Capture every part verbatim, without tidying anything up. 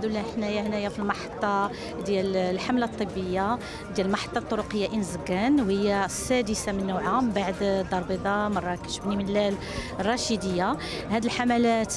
الحمد لله حنايا هنايا في المحطة ديال الحملة الطبية ديال المحطة الطرقية إنزكان، وهي السادسة من نوعها من بعد دار البيضاء، مراكش، بني ملال، الرشيدية. هذه الحملات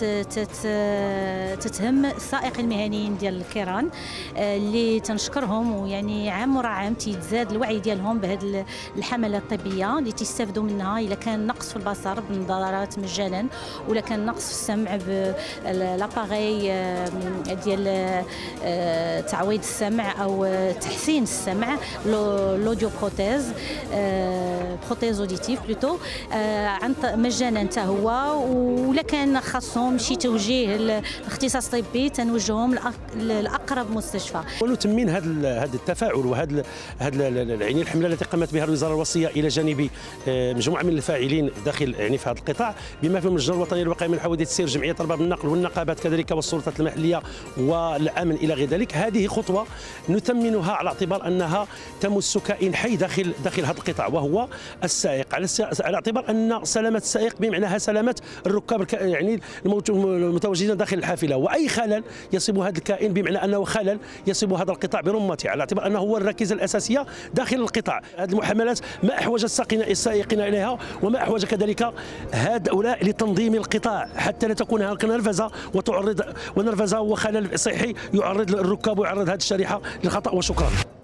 تتهم السائقين المهنيين ديال الكيران اللي تنشكرهم، ويعني عام ورا عام تيتزاد الوعي ديالهم بهذه الحملة الطبية اللي تستافدوا منها إلا كان نقص في البصر بالنظارات مجانا، ولا كان نقص في السمع بالاباغي ديال تعويض السمع او تحسين السمع، لوديو بروتيز بروتيز اوديتيف بلوتو مجانا حتى هو. ولا كان خاصهم شي توجيه لاختصاص طبي تنوجههم لاقرب مستشفى. ونتمين هذا هذا التفاعل وهذا هذا يعني الحمله التي قامت بها الوزاره الوصيه الى جانب مجموعه من الفاعلين داخل يعني في هذا القطاع، بما فيهم اللجنه الوطنيه للوقايه من حوادث السير، جمعيه ارباب النقل والنقابات كذلك والسلطات المحليه والامن الى غير ذلك. هذه خطوه نثمنها على اعتبار انها تمس كائن حي داخل داخل هذا القطاع، وهو السائق، على على اعتبار ان سلامه السائق بمعناها سلامه الركاب يعني المتواجدين داخل الحافله، واي خلل يصيب هذا الكائن بمعنى انه خلل يصيب هذا القطاع برمته، على اعتبار انه هو الركيزه الاساسيه داخل القطاع. هذه المحملات ما احوج السائقين اليها وما احوج كذلك هؤلاء لتنظيم القطاع حتى لا تكون هناك نرفزه وتعرض ونرفزه وخلل صحي يعرض الركاب ويعرض هذه الشريحه للخطا. وشكرا.